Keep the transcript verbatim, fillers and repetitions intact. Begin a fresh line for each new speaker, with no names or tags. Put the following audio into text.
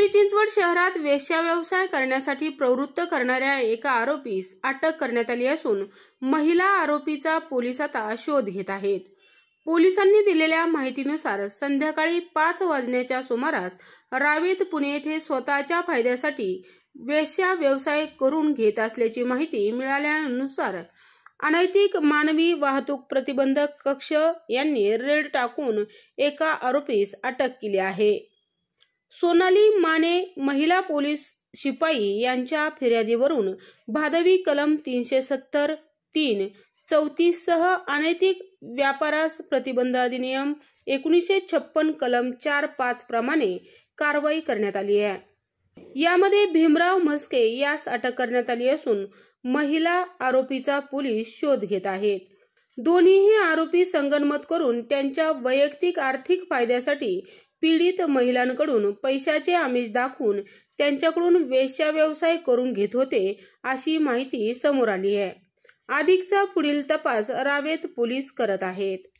चिंचवड शहरात वेश्या व्यवसाय करण्यासाठी प्रवृत्त करणाऱ्या एका आरोपीस अटक करण्यात आली असून महिला आरोपीचा पोलीस आता शोध घेत आहेत। पोलिसांनी दिलेल्या माहितीनुसार संध्याकाळी पाच वाजण्याच्या सुमारास रावेत पुणे येथे स्वतःच्या फायद्यासाठी वेश्या व्यवसाय करून घेत असल्याची माहिती मिळाल्यानुसार अनैतिक मानवी वाहतूक प्रतिबंधक कक्ष यांनी रेड टाकून एका आरोपीस अटक केली आहे। सोनाली माने महिला पोलीस शिपाई यांच्या फिर्यादीवरून भादवी कलम तीनशे सत्तर तीन चौतीस सह अनैतिक व्यापारास प्रतिबंध अधिनियम एकोणीसशे छप्पन कलम चार पाच प्रमाणे कारवाई करण्यात आली आहे। यामध्ये भीमराव म्हस्के यास अटक करण्यात आली असून महिला आरोपीचा पोलीस शोध घेत आहेत। दोन्हीही आरोपी संगनमत करून त्यांच्या वैयक्तिक आर्थिक फायद्यासाठी पीडित महिलांकडून पैशाचे आमिष दाखवून त्यांच्याकडून वेश्या व्यवसाय करून घेत होते अशी माहिती समोर आली आहे। अधिकचा पुढील तपास रावेत पोलीस करत आहेत।